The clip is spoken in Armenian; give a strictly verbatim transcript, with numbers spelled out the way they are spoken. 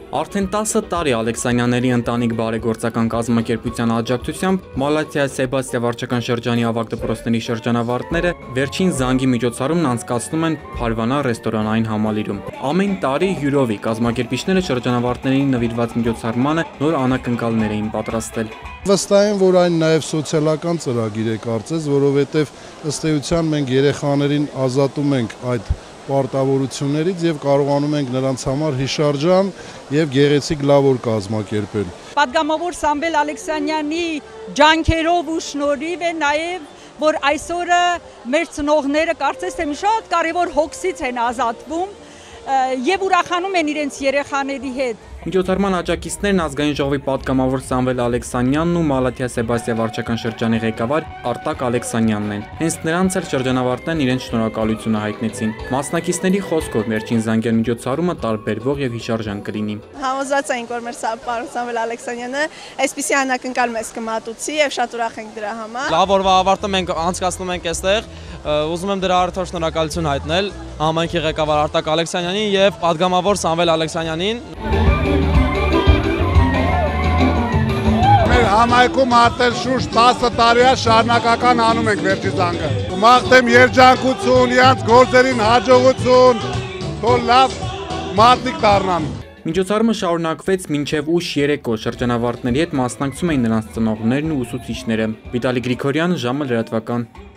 Արդեն տասը տարի Ալեքսանյանների ընտանիք բարեգործական կազմակերպության աջակցությամբ Մալաթիա Սեբաստիա վարչական շրջանի ավագ դպրոցների շրջանավարտները վերջին զանգի միջոցառումն անցկացնում են Փարվանա ռեստորանային համալիրում։ Ամեն տարի հյուրովի կազմակերպիչները շրջանավարտներին նվիրված միջոցառմանը նոր անակնկալներ էին պատրաստել։ Վստահ եմ, որ այն նաև սոցիալական ծրագիր է կարծես, որովհետև ըստ էության մենք երեխաներին ազատում ենք այդ պարտավորություններից եւ կարողանում ենք նրանց համար հիշարժան եւ գեղեցիկ լավ օր կազմակերպել։ Պատգամավոր Սամվել Ալեքսանյանի ջանքերով ու շնորհիվ է նաեւ որ այսօրը մեր ծնողները կարծես թե շատ կարևոր հոգսից են ազատվում եւ ուրախանում են իրենց երեխաների հետ։ Միջոցառման աջակիցներն ազգային ժողովի պատգամավոր Սամվել Ալեքսանյանն ու Մալաթիա Սեբաստիա վարչական շրջանի ղեկավար Արտակ Ալեքսանյանն են։ Հենց նրանց էլ շրջանավարտներն իրենց շնորհակալությունը հայտնեցին։ Մասնակիցների խոսքով վերջին զանգեր միջոցառումը տարբերվող եւ հիշարժան կլինի։ Համոզված ենք, որ մեր պարոն Սամվել Ալեքսանյանը այսպիսի անակնկալ մեզ կմատուցի եւ շատ ուրախ ենք դրա համար։ Լավ օրվա ավարտը մենք անցկացնում ենք այստեղ։ Ուզում եմ դրա արդար շնորհակալություն հայտնել համայնքի ղեկավար Արտակ Ալեքսանյանին եւ պատգամավոր Սամվել Ալեքսանյանին։ Մեր համայնքում արդեն շուրջ տասը տարի է շարունակական անում ենք վերջի զանգը։ Մաղթեմ երջանկություն, իրենց գործերին հաջողություն, թող լավ մարդիկ դառնան։ Միջոցառումը շարունակվեց մինչև ուշ երեկո, շրջանավարտների հետ մասնակցում էին նրանց ծնողներն ու ուսուցիչները։ Վիտալի Գրիգորյան, ժամը լրատվական։